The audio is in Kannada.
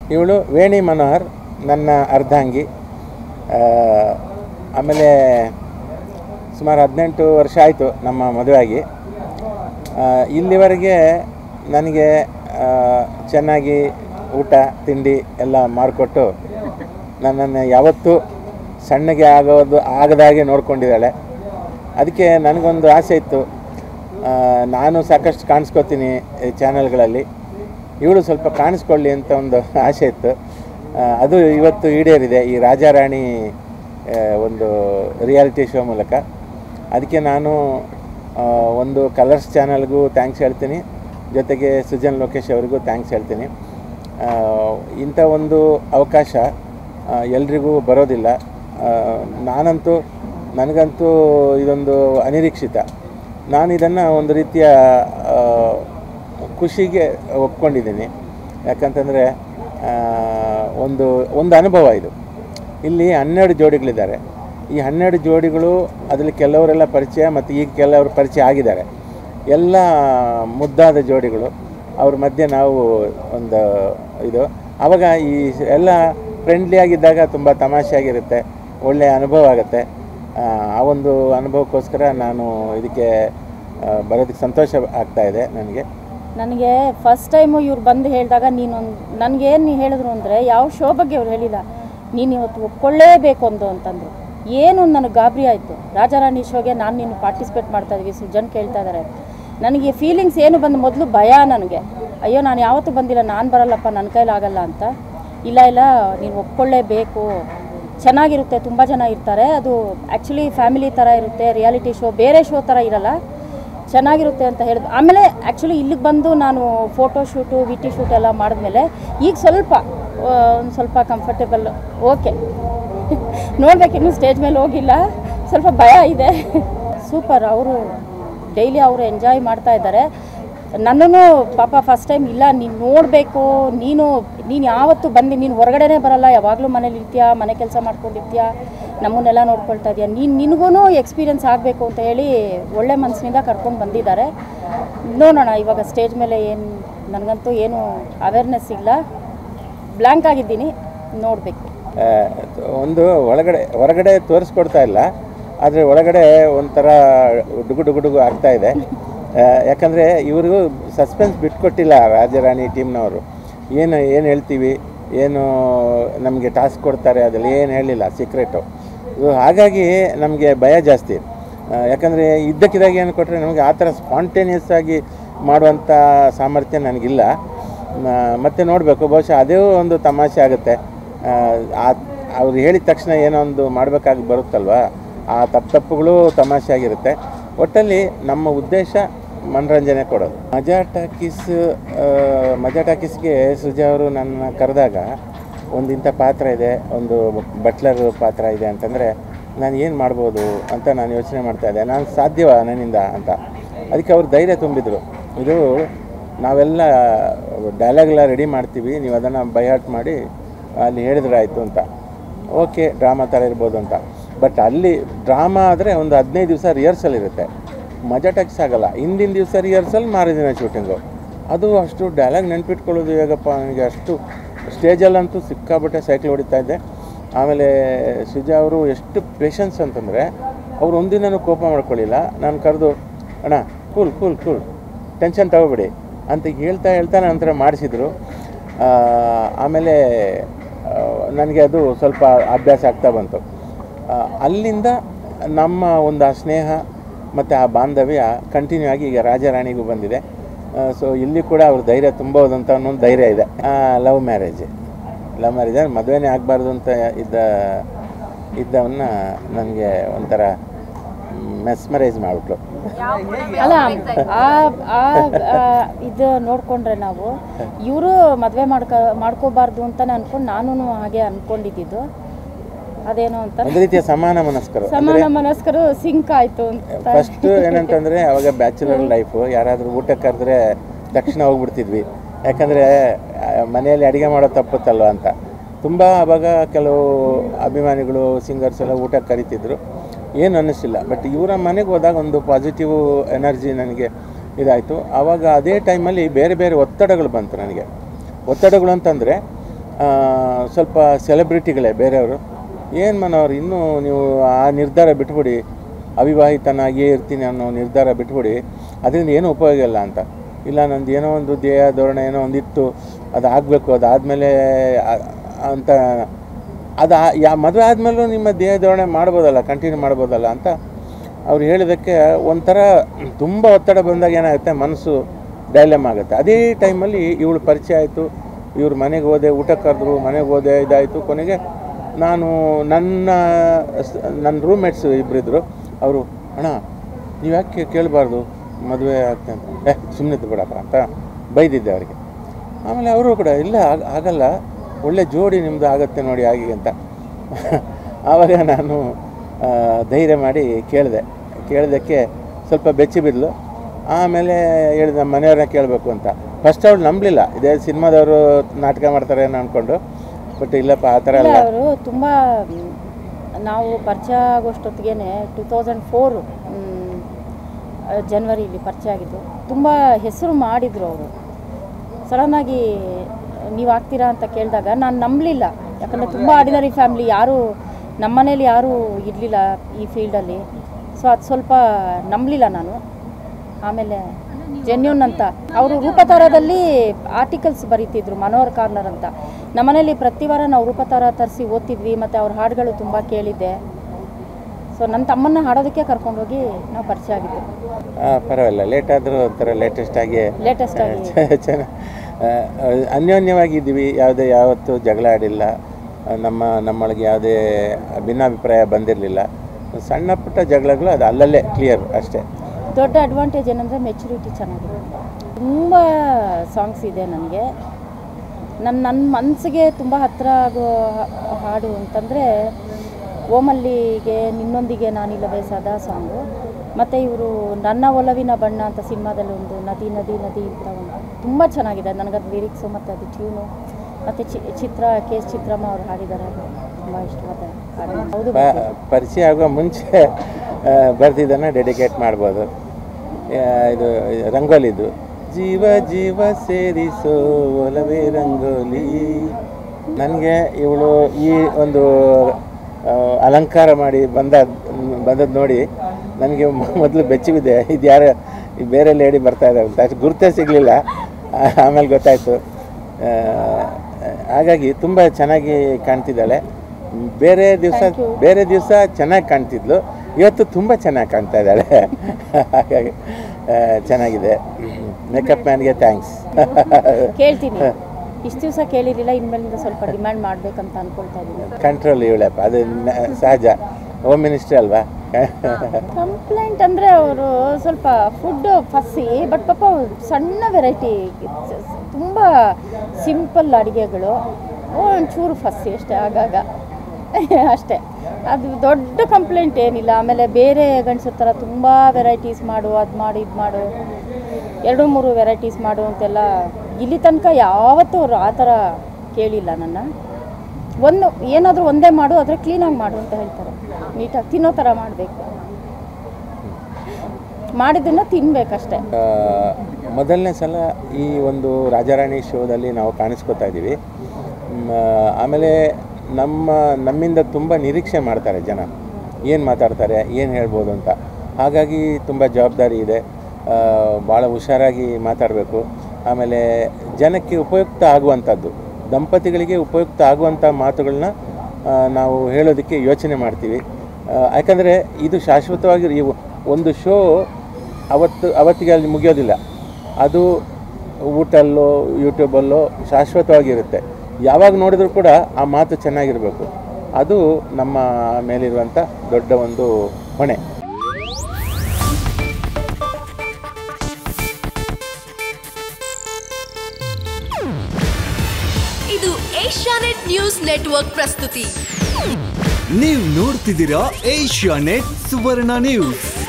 ಇವಳು ವೇಣಿ ಮನೋಹರ್, ನನ್ನ ಅರ್ಧಾಂಗಿ. ಆಮೇಲೆ ಸುಮಾರು 18 ವರ್ಷ ಆಯಿತು ನಮ್ಮ ಮದುವೆಯಾಗಿ. ಇಲ್ಲಿವರೆಗೆ ನನಗೆ ಚೆನ್ನಾಗಿ ಊಟ ತಿಂಡಿ ಎಲ್ಲ ಮಾಡಿಕೊಟ್ಟು ನನ್ನನ್ನು ಯಾವತ್ತೂ ಸಣ್ಣಗೆ ಆಗದಾಗೆ ನೋಡ್ಕೊಂಡಿದ್ದಾಳೆ. ಅದಕ್ಕೆ ನನಗೊಂದು ಆಸೆ ಇತ್ತು, ನಾನು ಸಾಕಷ್ಟು ಕಾಣಿಸ್ಕೋತೀನಿ ಚಾನಲ್ಗಳಲ್ಲಿ, ಇವಳು ಸ್ವಲ್ಪ ಕಾಣಿಸ್ಕೊಳ್ಳಿ ಅಂತ ಒಂದು ಆಸೆ ಇತ್ತು. ಅದು ಇವತ್ತು ಈಡೇರಿದೆ ಈ ರಾಜಾರಾಣಿ ಒಂದು ರಿಯಾಲಿಟಿ ಶೋ ಮೂಲಕ. ಅದಕ್ಕೆ ನಾನು ಒಂದು ಕಲರ್ಸ್ ಚಾನಲ್ಗೂ ಥ್ಯಾಂಕ್ಸ್ ಹೇಳ್ತೀನಿ, ಜೊತೆಗೆ ಸುಜನ್ ಲೋಕೇಶ್ ಅವರಿಗೂ ಥ್ಯಾಂಕ್ಸ್ ಹೇಳ್ತೀನಿ. ಇಂಥ ಒಂದು ಅವಕಾಶ ಎಲ್ರಿಗೂ ಬರೋದಿಲ್ಲ. ನನಗಂತೂ ಇದೊಂದು ಅನಿರೀಕ್ಷಿತ. ನಾನು ಇದನ್ನು ಒಂದು ರೀತಿಯ ಖುಷಿಗೆ ಒಪ್ಕೊಂಡಿದ್ದೀನಿ. ಯಾಕಂತಂದರೆ ಒಂದು ಅನುಭವ ಇದು. ಇಲ್ಲಿ 12 ಜೋಡಿಗಳಿದ್ದಾರೆ. ಈ 12 ಜೋಡಿಗಳು ಅದರಲ್ಲಿ ಕೆಲವರೆಲ್ಲ ಪರಿಚಯ ಮತ್ತು ಈಗ ಕೆಲವರು ಪರಿಚಯ ಆಗಿದ್ದಾರೆ. ಎಲ್ಲ ಮುದ್ದಾದ ಜೋಡಿಗಳು. ಅವ್ರ ಮಧ್ಯೆ ನಾವು ಒಂದು ಇದು ಆವಾಗ ಈ ಎಲ್ಲ ಫ್ರೆಂಡ್ಲಿ ಆಗಿದ್ದಾಗ ತುಂಬ ತಮಾಷೆಯಾಗಿರುತ್ತೆ, ಒಳ್ಳೆಯ ಅನುಭವ ಆಗುತ್ತೆ. ಆ ಒಂದು ಅನುಭವಕ್ಕೋಸ್ಕರ ನಾನು ಇದಕ್ಕೆ ಬರೋದಕ್ಕೆ ಸಂತೋಷ ಆಗ್ತಾಯಿದೆ. ನನಗೆ ಫಸ್ಟ್ ಟೈಮು ಇವ್ರು ಬಂದು ಹೇಳಿದಾಗ ನನಗೇನು ಹೇಳಿದ್ರು ಅಂದರೆ, ಯಾವ ಶೋ ಬಗ್ಗೆ ಅವ್ರು ಹೇಳಿಲ್ಲ, ನೀನು ಇವತ್ತು ಒಪ್ಕೊಳ್ಳೇಬೇಕು ಅಂತಂದರು. ಏನು ನನಗೆ ಗಾಬರಿ ಆಯಿತು. ರಾಜಾರಾಣಿ ಶೋಗೆ ನಾನು ನೀನು ಪಾರ್ಟಿಸಿಪೇಟ್ ಮಾಡ್ತಾಯಿದ್ವಿ, ಸುಜನ್ ಕೇಳ್ತಾ ಇದ್ದಾರೆ. ನನಗೆ ಫೀಲಿಂಗ್ಸ್ ಏನು ಬಂದು ಮೊದಲು ಭಯ ನನಗೆ, ಅಯ್ಯೋ ನಾನು ಯಾವತ್ತೂ ಬಂದಿಲ್ಲ, ನಾನು ಬರಲ್ಲಪ್ಪ, ನನ್ನ ಕೈಲಾಗಲ್ಲ ಅಂತ. ಇಲ್ಲ ನೀನು ಒಪ್ಕೊಳ್ಳೇಬೇಕು, ಚೆನ್ನಾಗಿರುತ್ತೆ, ತುಂಬ ಜನ ಇರ್ತಾರೆ. ಅದು ಆ್ಯಕ್ಚುಲಿ ಫ್ಯಾಮಿಲಿ ಥರ ಇರುತ್ತೆ, ರಿಯಾಲಿಟಿ ಶೋ ಬೇರೆ ಶೋ ಥರ ಇರಲ್ಲ, ಚೆನ್ನಾಗಿರುತ್ತೆ ಅಂತ ಹೇಳಿದ್ರು. ಆಮೇಲೆ ಆ್ಯಕ್ಚುಲಿ ಇಲ್ಲಿಗೆ ಬಂದು ನಾನು ಫೋಟೋ ಶೂಟು ವಿಟಿ ಶೂಟ್ ಎಲ್ಲ ಮಾಡಿದ್ಮೇಲೆ ಈಗ ಸ್ವಲ್ಪ ಕಂಫರ್ಟೇಬಲ್, ಓಕೆ. ನೋಡಬೇಕಿನ್ನು ಸ್ಟೇಜ್ ಮೇಲೆ ಹೋಗಿಲ್ಲ, ಸ್ವಲ್ಪ ಭಯ ಇದೆ. ಸೂಪರ್, ಅವರು ಡೈಲಿ ಅವರು ಎಂಜಾಯ್ ಮಾಡ್ತಾ ಇದ್ದಾರೆ. ನನ್ನನ್ನು ಪಾಪ ಫಸ್ಟ್ ಟೈಮ್ ಇಲ್ಲ, ನೀನು ನೋಡಬೇಕು, ನೀನು ಯಾವತ್ತೂ ಬಂದು ನೀನು ಹೊರಗಡೆನೇ ಬರಲ್ಲ, ಯಾವಾಗಲೂ ಮನೇಲಿ ಇರ್ತೀಯಾ, ಮನೆ ಕೆಲಸ ಮಾಡ್ಕೊಂಡಿರ್ತೀಯ, ನಮ್ಮನ್ನೆಲ್ಲ ನೋಡ್ಕೊಳ್ತಾ ಇದೆಯಾ, ನಿನಗೂ ಎಕ್ಸ್ಪೀರಿಯನ್ಸ್ ಆಗಬೇಕು ಅಂತ ಹೇಳಿ ಒಳ್ಳೆ ಮನಸ್ಸಿನಿಂದ ಕರ್ಕೊಂಡು ಬಂದಿದ್ದಾರೆ. ನೋಡೋಣ ಇವಾಗ ಸ್ಟೇಜ್ ಮೇಲೆ ನನಗಂತೂ ಏನು ಅವೇರ್ನೆಸ್ ಇಲ್ಲ, ಬ್ಲ್ಯಾಂಕ್ ಆಗಿದ್ದೀನಿ, ನೋಡಬೇಕು. ಒಂದು ಹೊರಗಡೆ ತೋರಿಸ್ಕೊಡ್ತಾ ಇಲ್ಲ, ಆದರೆ ಒಳಗಡೆ ಒಂಥರ ಡುಗು ಆಗ್ತಾಯಿದೆ. ಯಾಕಂದರೆ ಇವ್ರಿಗೂ ಸಸ್ಪೆನ್ಸ್ ಬಿಟ್ಕೊಟ್ಟಿಲ್ಲ ರಾಜಾರಾಣಿ ಟೀಮ್ನವರು. ಏನು ಹೇಳ್ತೀವಿ, ಏನು ನಮಗೆ ಟಾಸ್ಕ್ ಕೊಡ್ತಾರೆ, ಅದರಲ್ಲಿ ಏನು ಹೇಳಿಲ್ಲ, ಸೀಕ್ರೆಟು. ಹಾಗಾಗಿ ನಮಗೆ ಭಯ ಜಾಸ್ತಿ. ಯಾಕಂದರೆ ಇದ್ದಕ್ಕಿದ್ದಾಗ ಏನು ಕೊಟ್ಟರೆ ನಮಗೆ ಆ ಥರ ಸ್ಪಾಂಟೇನಿಯಸ್ ಆಗಿ ಮಾಡುವಂಥ ಸಾಮರ್ಥ್ಯ ನನಗಿಲ್ಲ. ಮತ್ತು ನೋಡಬೇಕು, ಬಹುಶಃ ಅದೇ ಒಂದು ತಮಾಷೆ ಆಗುತ್ತೆ. ಅವ್ರು ಹೇಳಿದ ತಕ್ಷಣ ಏನೋ ಒಂದು ಮಾಡಬೇಕಾಗಿ ಬರುತ್ತಲ್ವ, ಆ ತಪ್ಪುಗಳು ತಮಾಷೆ ಆಗಿರುತ್ತೆ. ಒಟ್ಟಲ್ಲಿ ನಮ್ಮ ಉದ್ದೇಶ ಮನರಂಜನೆ ಕೊಡೋದು. ಮಜಾ ಟಾಕೀಸ್ಗೆ ಸುಜಾ ಅವರು ನನ್ನ ಕರೆದಾಗ ಒಂದು ಇಂಥ ಪಾತ್ರ ಇದೆ, ಒಂದು ಬಟ್ಲರ್ ಪಾತ್ರ ಇದೆ ಅಂತಂದರೆ ನಾನು ಏನು ಮಾಡ್ಬೋದು ಅಂತ ನಾನು ಯೋಚನೆ ಮಾಡ್ತಾಯಿದ್ದೆ. ನಾನು ಸಾಧ್ಯವ ನನ್ನಿಂದ ಅಂತ. ಅದಕ್ಕೆ ಅವ್ರು ಧೈರ್ಯ ತುಂಬಿದರು. ಇದು ನಾವೆಲ್ಲ ಡೈಲಾಗ್ಲ ರೆಡಿ ಮಾಡ್ತೀವಿ, ನೀವು ಅದನ್ನು ಬೈಹಾಟ್ ಮಾಡಿ ಅಲ್ಲಿ ಹೇಳಿದ್ರಾಯ್ತು ಅಂತ. ಓಕೆ, ಡ್ರಾಮಾ ಥರ ಇರ್ಬೋದು ಅಂತ. ಬಟ್ ಅಲ್ಲಿ ಡ್ರಾಮಾ ಆದರೆ ಒಂದು 15 ದಿವಸ ರಿಹರ್ಸಲ್ ಇರುತ್ತೆ. ಮಜಾ ಟಾಕೀಸ್ ಆಗಲ್ಲ, ಹಿಂದಿನ ದಿವಸ ರಿಹರ್ಸಲ್, ಮಾರಿದಿನ ಶೂಟಿಂಗು. ಅದು ಅಷ್ಟು ಡೈಲಾಗ್ ನೆನ್ಪಿಟ್ಕೊಳ್ಳೋದು ಹೇಗಪ್ಪ ನನಗೆ. ಅಷ್ಟು ಸ್ಟೇಜಲ್ಲಂತೂ ಸಿಕ್ಕಾಬಿಟ್ಟೆ ಸೈಕಲ್ ಹೊಡಿತಾ ಇದ್ದೆ. ಆಮೇಲೆ ಸುಜಾ ಅವರು ಎಷ್ಟು ಪೇಷನ್ಸ್ ಅಂತಂದರೆ, ಅವ್ರು ಒಂದಿನೂ ಕೋಪ ಮಾಡ್ಕೊಳ್ಳಿಲ್ಲ. ನಾನು ಕರೆದು, ಅಣ್ಣ ಕೂಲ್ ಟೆನ್ಷನ್ ತಗೋಬೇಡಿ ಅಂತ ಹೇಳ್ತಾ ನಂತರ ಮಾಡಿಸಿದ್ರು. ಆಮೇಲೆ ನನಗೆ ಅದು ಸ್ವಲ್ಪ ಅಭ್ಯಾಸ ಆಗ್ತಾ ಬಂತು. ಅಲ್ಲಿಂದ ನಮ್ಮ ಒಂದು ಆ ಸ್ನೇಹ ಮತ್ತು ಆ ಬಾಂಧವ್ಯ ಕಂಟಿನ್ಯೂ ಆಗಿ ಈಗ ರಾಜಾರಾಣಿಗೂ ಬಂದಿದೆ. ಸೊ ಇಲ್ಲಿ ಕೂಡ ಅವ್ರ ಧೈರ್ಯ ತುಂಬೋದಂತ ಅನ್ನೊಂದು ಧೈರ್ಯ ಇದೆ. ಲವ್ ಮ್ಯಾರೇಜ್ ಮದುವೆನೇ ಆಗಬಾರ್ದು ಅಂತ ಇದ್ದವನ್ನ ನನಗೆ ಒಂಥರ ಮೆಸ್ಮರೈಸ್ ಮಾಡಿಬಿಟ್ಲು. ಅಲ್ಲ, ಇದು ನೋಡಿಕೊಂಡ್ರೆ ನಾವು ಇವರು ಮದುವೆ ಮಾಡ್ಕೋಬಾರ್ದು ಅಂತಲೇ ಅಂದ್ಕೊಂಡು ನಾನು ಹಾಗೆ ಅಂದ್ಕೊಂಡಿದ್ದು. ಅದೇನೋ ಅಂತ ಒಂದು ರೀತಿಯ ಸಮಾನ ಮನಸ್ಕರು ಸಿಂಕ್ ಆಯಿತು ಅಂತ. ಫಸ್ಟ್ ಏನಂತಂದರೆ ಅವಾಗ ಬ್ಯಾಚುಲರ್ ಲೈಫು, ಯಾರಾದರೂ ಊಟಕ್ಕೆ ಕರೆದ್ರೆ ತಕ್ಷಣ ಹೋಗ್ಬಿಡ್ತಿದ್ವಿ. ಯಾಕಂದರೆ ಮನೆಯಲ್ಲಿ ಅಡುಗೆ ಮಾಡೋ ತಪ್ಪುತ್ತಲ್ವ ಅಂತ. ತುಂಬ ಆವಾಗ ಕೆಲವು ಅಭಿಮಾನಿಗಳು ಸಿಂಗರ್ಸ್ ಎಲ್ಲ ಊಟಕ್ಕೆ ಕರಿತಿದ್ರು, ಏನು ಅನ್ನಿಸಿಲ್ಲ. ಬಟ್ ಇವರ ಮನೆಗೆ ಹೋದಾಗ ಒಂದು ಪಾಸಿಟಿವ್ ಎನರ್ಜಿ ನನಗೆ ಇದಾಯಿತು. ಆವಾಗ ಅದೇ ಟೈಮಲ್ಲಿ ಬೇರೆ ಬೇರೆ ಒತ್ತಡಗಳು ಬಂತು ನನಗೆ. ಒತ್ತಡಗಳು ಅಂತಂದರೆ ಸ್ವಲ್ಪ ಸೆಲೆಬ್ರಿಟಿಗಳೇ ಬೇರೆಯವರು, ಏನು ಮನೋಹರ್ ಇನ್ನೂ ನೀವು ಆ ನಿರ್ಧಾರ ಬಿಟ್ಬಿಡಿ, ಅವಿವಾಹಿತನಾಗಿಯೇ ಇರ್ತೀನಿ ಅನ್ನೋ ನಿರ್ಧಾರ ಬಿಟ್ಬಿಡಿ, ಅದರಿಂದ ಏನೂ ಉಪಯೋಗ ಇಲ್ಲ ಅಂತ. ಇಲ್ಲ ನಂದು ಏನೋ ಒಂದು ದೇಹ ಧೋರಣೆ ಏನೋ ಒಂದಿತ್ತು, ಅದು ಆಗಬೇಕು, ಅದಾದಮೇಲೆ ಅಂತ ಮದುವೆ ಆದಮೇಲೂ ನಿಮ್ಮ ದೇಹ ಧೋರಣೆ ಮಾಡ್ಬೋದಲ್ಲ, ಕಂಟಿನ್ಯೂ ಮಾಡ್ಬೋದಲ್ಲ ಅಂತ ಅವ್ರು ಹೇಳಿದ್ದಕ್ಕೆ ಒಂಥರ ತುಂಬ ಒತ್ತಡ ಬಂದಾಗ ಏನಾಗುತ್ತೆ, ಮನಸ್ಸು ಡೈಲೆಮ್ ಆಗುತ್ತೆ. ಅದೇ ಟೈಮಲ್ಲಿ ಇವಳು ಪರಿಚಯ ಆಯಿತು, ಇವ್ರ ಮನೆಗೆ ಹೋದೆ, ಊಟ ಕರೆದ್ರು, ಮನೆಗೆ ಹೋದೆ, ಇದಾಯಿತು. ಕೊನೆಗೆ ನಾನು ನನ್ನ ರೂಮ್ಮೇಟ್ಸು ಇಬ್ಬರಿದ್ದರು, ಅವರು ಅಣ್ಣ ನೀವು ಯಾಕೆ ಕೇಳಬಾರ್ದು ಮದುವೆ ಆಗ್ತದೆ ಅಂತ, ಸುಮ್ಮನೆ ಬಿಡಪ್ಪ ಅಂತ ಬೈದಿದ್ದೆ ಅವರಿಗೆ. ಆಮೇಲೆ ಅವರು ಕೂಡ ಇಲ್ಲ ಆಗಲ್ಲ, ಒಳ್ಳೆ ಜೋಡಿ ನಿಮ್ಮದು ಆಗುತ್ತೆ ನೋಡಿ ಹಾಗೆ ಅಂತ. ಆವಾಗ ನಾನು ಧೈರ್ಯ ಮಾಡಿ ಕೇಳಿದ್ದಕ್ಕೆ ಸ್ವಲ್ಪ ಬೆಚ್ಚಿ ಬಿದ್ಲು. ಆಮೇಲೆ ಹೇಳಿದ ನಮ್ಮ ಮನೆಯವ್ರನ್ನ ಕೇಳಬೇಕು ಅಂತ. ಫಸ್ಟ್ ಅವಳು ನಂಬಲಿಲ್ಲ, ಇದೇ ಸಿನಿಮಾದವರು ನಾಟಕ ಮಾಡ್ತಾರೆ ಅನ್ನೋ ಅಂದ್ಕೊಂಡು. ಬಟ್ ಇಲ್ಲಪ್ಪ ಆ ಥರ ಅಲ್ಲ. ಅವರು ತುಂಬ ನಾವು ಪರಿಚಯ ಆಗೋಷ್ಟೊತ್ತಿಗೆ 2004 ಜನವರಿಲಿ ಪರಿಚಯ ಆಗಿದ್ದು. ತುಂಬ ಹೆಸರು ಮಾಡಿದರು ಅವರು. ಸಡನ್ನಾಗಿ ನೀವು ಆಗ್ತೀರಾ ಅಂತ ಕೇಳಿದಾಗ ನಾನು ನಂಬಲಿಲ್ಲ, ಯಾಕಂದರೆ ತುಂಬ ಆರ್ಡಿನರಿ ಫ್ಯಾಮ್ಲಿ, ಯಾರೂ ನಮ್ಮ ಮನೇಲಿ ಯಾರೂ ಇರಲಿಲ್ಲ ಈ ಫೀಲ್ಡಲ್ಲಿ. ಸೊ ಅದು ಸ್ವಲ್ಪ ನಂಬಲಿಲ್ಲ ನಾನು. ಆಮೇಲೆ ಜೆನ್ಯೂನ್ ಅಂತ ಅವರು ರೂಪತಾರದಲ್ಲಿ ಆರ್ಟಿಕಲ್ಸ್ ಬರೀತಿದ್ರು, ಮನೋಹರ್ ಕಾರ್ನರ್ ಅಂತ. ನಮ್ಮನೇಲಿ ಪ್ರತಿ ವಾರ ನಾವು ರೂಪತಾರ ತರಿಸಿ ಓದ್ತಿದ್ವಿ, ಮತ್ತು ಅವ್ರ ಹಾಡುಗಳು ತುಂಬ ಕೇಳಿದ್ದೆ. ಸೊ ನನ್ನ ತಮ್ಮನ್ನ ಹಾಡೋದಕ್ಕೆ ಕರ್ಕೊಂಡೋಗಿ ನಾವು ಪರಿಚಯ ಆಗಿದ್ದು. ಪರವಾಗಿಲ್ಲ, ಲೇಟ್ ಆದರೂ ಒಂಥರ ಲೇಟೆಸ್ಟ್ ಆಗಿ ಚೆನ್ನಾಗಿ ಅನ್ಯೋನ್ಯವಾಗಿದ್ದೀವಿ. ಯಾವತ್ತೂ ಜಗಳ ಆಡಿಲ್ಲ, ನಮ್ಮೊಳಗೆ ಯಾವುದೇ ಭಿನ್ನಾಭಿಪ್ರಾಯ ಬಂದಿರಲಿಲ್ಲ. ಸಣ್ಣ ಪುಟ್ಟ ಜಗಳಗಳು ಅದು ಅಲ್ಲಲ್ಲೇ ಕ್ಲಿಯರ್ ಅಷ್ಟೇ. ದೊಡ್ಡ ಅಡ್ವಾಂಟೇಜ್ ಏನಂದರೆ ಮೆಚುರಿಟಿ ಚೆನ್ನಾಗಿದೆ. ತುಂಬ ಸಾಂಗ್ಸ್ ಇದೆ ನನಗೆ. ನನ್ನ ಮನಸ್ಸಿಗೆ ತುಂಬ ಹತ್ತಿರ ಆಗೋ ಹಾಡು ಅಂತಂದರೆ ಓಮಲ್ಲಿಗೆ ನಿನ್ನೊಂದಿಗೆ ನಾನಿಲ್ಲವೇ ಸದಾ ಸಾಂಗು, ಮತ್ತು ಇವರು ನನ್ನ ಒಲವಿನ ಬಣ್ಣ ಅಂತ ಸಿನಿಮಾದಲ್ಲಿ ಒಂದು ನದಿ ನದಿ ನದಿ ಅಂತ ಒಂದು ತುಂಬ ಚೆನ್ನಾಗಿದೆ. ನನಗದು ಲಿರಿಕ್ಸು ಮತ್ತು ಅದು ಟ್ಯೂನು, ಮತ್ತು ಚಿತ್ರಮ್ಮ ಅವ್ರು ಹಾಡಿದ್ದಾರೆ, ತುಂಬ ಇಷ್ಟವಾದ ಹಾಡು. ಹೌದು, ಪರಿಚಯ ಆಗೋ ಮುಂಚೆ ಬರ್ದಿದ್ದನ್ನು ಡೆಡಿಕೇಟ್ ಮಾಡ್ಬೋದು. ಇದು ರಂಗೋಲಿದು, ಜೀವ ಜೀವ ಸೇರಿಸೋ ಒಲವೇ ರಂಗೋಲಿ. ನನಗೆ ಇವಳು ಈ ಒಂದು ಅಲಂಕಾರ ಮಾಡಿ ಬಂದದ್ದು ನೋಡಿ ನನಗೆ ಮೊದಲು ಬೆಚ್ಚಿಬಿದ್ದೆ, ಇದು ಯಾರು ಬೇರೆ ಲೇಡಿ ಬರ್ತಾ ಇದ್ದಾರೆ ಅಂತ. ಅಷ್ಟು ಗುರುತೇ ಸಿಗಲಿಲ್ಲ, ಆಮೇಲೆ ಗೊತ್ತಾಯಿತು. ಹಾಗಾಗಿ ತುಂಬ ಚೆನ್ನಾಗಿ ಕಾಣ್ತಿದ್ದಾಳೆ. ಬೇರೆ ದಿವಸ ಚೆನ್ನಾಗಿ ಕಾಣ್ತಿದ್ಲು, ಇವತ್ತು ತುಂಬ ಚೆನ್ನಾಗಿ ಕಾಣ್ತಾ ಇದ್ದಾಳೆ. ಹಾಗಾಗಿ ಚೆನ್ನಾಗಿದೆ. ಮೇಕಪ್ ಮ್ಯಾನ್ಗೆ ಥ್ಯಾಂಕ್ಸ್ ಕೇಳ್ತೀನಿ. ಇಷ್ಟು ದಿವಸ ಕೇಳಿರಲಿಲ್ಲ, ಇನ್ಮೇಲಿಂದ ಸ್ವಲ್ಪ ಡಿಮ್ಯಾಂಡ್ ಮಾಡಬೇಕಂತ ಅಂದ್ಕೊಳ್ತಾ ಇದ್ದೀನಿ. ಕಂಟ್ರೋಲ್ ಇವಳಪ್ಪ, ಅದು ಸಹಜ. ಹೋಮ್ ಮಿನಿಸ್ಟ್ರಿ ಅಲ್ವಾ. ಕಂಪ್ಲೇಂಟ್ ಅಂದರೆ ಅವರು ಸ್ವಲ್ಪ ಫುಡ್ ಫಸ್ಸಿ, ಬಟ್ ಪಾಪ ಸಣ್ಣ ವೆರೈಟಿ, ತುಂಬ ಸಿಂಪಲ್ ಅಡುಗೆಗಳು, ಒಂಚೂರು ಫಸ್ಸಿ ಅಷ್ಟೇ ಆಗಾಗ ಅಷ್ಟೇ. ಅದು ದೊಡ್ಡ ಕಂಪ್ಲೇಂಟ್ ಏನಿಲ್ಲ. ಆಮೇಲೆ ಬೇರೆ ಗಂಡಸರ ಥರ ತುಂಬ ವೆರೈಟೀಸ್ ಮಾಡು, ಅದು ಮಾಡು, ಇದು ಮಾಡು, 2-3 ವೆರೈಟೀಸ್ ಮಾಡು ಅಂತೆಲ್ಲ ಇಲ್ಲಿ ತನಕ ಯಾವತ್ತೂ ಅವರು ಆ ಥರ ಕೇಳಿಲ್ಲ ನನ್ನ. ಏನಾದರೂ ಒಂದೇ ಮಾಡು, ಆದರೆ ಕ್ಲೀನಾಗಿ ಮಾಡು ಅಂತ ಹೇಳ್ತಾರೆ. ನೀಟಾಗಿ ತಿನ್ನೋ ಥರ ಮಾಡಬೇಕು, ಮಾಡಿದ್ದನ್ನು ತಿನ್ನಬೇಕಷ್ಟೆ. ಮೊದಲನೇ ಸಲ ಈ ಒಂದು ರಾಜಾರಾಣಿ ಶೋದಲ್ಲಿ ನಾವು ಕಾಣಿಸ್ಕೊತಾ ಇದ್ದೀವಿ. ಆಮೇಲೆ ನಮ್ಮಿಂದ ತುಂಬ ನಿರೀಕ್ಷೆ ಮಾಡ್ತಾರೆ ಜನ, ಏನು ಮಾತಾಡ್ತಾರೆ, ಏನು ಹೇಳ್ಬೋದು ಅಂತ. ಹಾಗಾಗಿ ತುಂಬ ಜವಾಬ್ದಾರಿ ಇದೆ, ಭಾಳ ಹುಷಾರಾಗಿ ಮಾತಾಡಬೇಕು. ಆಮೇಲೆ ಜನಕ್ಕೆ ಉಪಯುಕ್ತ ಆಗುವಂಥದ್ದು, ದಂಪತಿಗಳಿಗೆ ಉಪಯುಕ್ತ ಆಗುವಂಥ ಮಾತುಗಳನ್ನ ನಾವು ಹೇಳೋದಕ್ಕೆ ಯೋಚನೆ ಮಾಡ್ತೀವಿ. ಯಾಕಂದರೆ ಇದು ಶಾಶ್ವತವಾಗಿ ಒಂದು ಶೋ ಅವತ್ತಿಗೆ ಅಲ್ಲಿ ಮುಗಿಯೋದಿಲ್ಲ, ಅದು ಊಟಲ್ಲೋ ಯೂಟ್ಯೂಬಲ್ಲೋ ಶಾಶ್ವತವಾಗಿರುತ್ತೆ. ಯಾವಾಗ ನೋಡಿದ್ರೂ ಕೂಡ ಆ ಮಾತು ಚೆನ್ನಾಗಿರಬೇಕು. ಅದು ನಮ್ಮ ಮೇಲಿರುವಂಥ ದೊಡ್ಡ ಒಂದು ಹೊಣೆ. ಇದು ಏಷ್ಯಾನೆಟ್ ನ್ಯೂಸ್ ನೆಟ್ವರ್ಕ್ ಪ್ರಸ್ತುತಿ. ನೀವು ನೋಡ್ತಿದ್ದೀರಾ ಏಷ್ಯಾನೆಟ್ ಸುವರ್ಣ ನ್ಯೂಸ್.